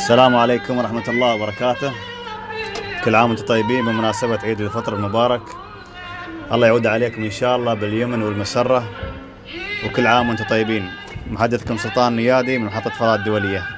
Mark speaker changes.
Speaker 1: السلام عليكم ورحمة الله وبركاته. كل عام وانتم طيبين بمناسبة عيد الفطر المبارك. الله يعود عليكم إن شاء الله باليمن والمسرة، وكل عام وانتم طيبين. محدثكم سلطان نيادي من محطة فضاء الدولية.